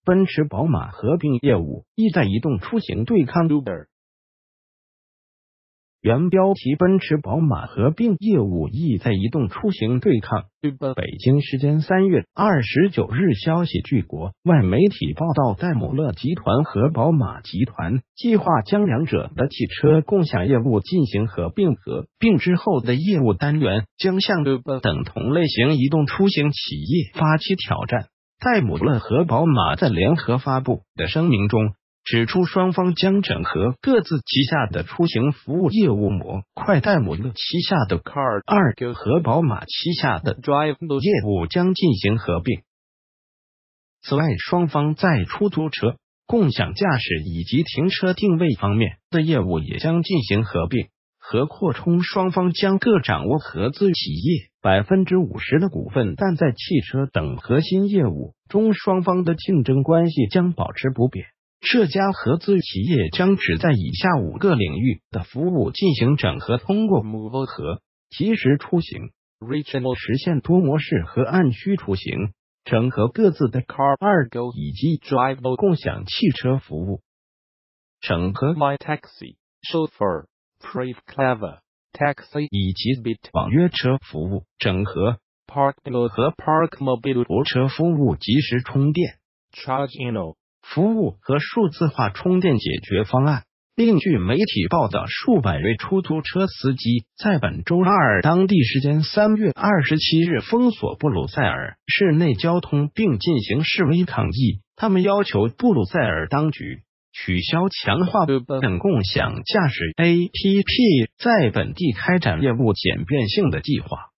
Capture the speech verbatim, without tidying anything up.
奔驰、宝马合并业务，意在移动出行对抗 Uber。原标题：奔驰、宝马合并业务，意在移动出行对抗 Uber。北京时间三月二十九日消息，据国外媒体报道，戴姆勒集团和宝马集团计划将两者的汽车共享业务进行合并，合并之后的业务单元将向 Uber 等同类型移动出行企业发起挑战。戴姆勒和宝马在联合发布的声明中指出，双方将整合各自旗下的出行服务业务模块，戴姆勒旗下的 Car 二 G 和宝马旗下的 Drive 业务将进行合并。此外，双方在出租车、共享驾驶以及停车定位方面的业务也将进行合并和扩充，双方将各掌握合资企业百分之五十的股份，但在汽车等核心业务中，双方的竞争关系将保持不变。这家合资企业将只在以下五个领域的服务进行整合，通过 Move 和即时出行 Regional 实现多模式和按需出行，整合各自的 Car 二 G 以及 Drive 共享汽车服务，整合 MyTaxi、Chauffeur、Privclever Taxi 以及 Bit 网约车服务，整合 Parkmobile 和 Parkmobile 泊车服务，即时充电 Chargino服务和数字化充电解决方案。另据媒体报道，数百位出租车司机在本周二当地时间三月二十七日封锁布鲁塞尔市内交通并进行示威抗议，他们要求布鲁塞尔当局取消强化 Uber 等共享驾驶 A P P 在本地开展业务简便性的计划。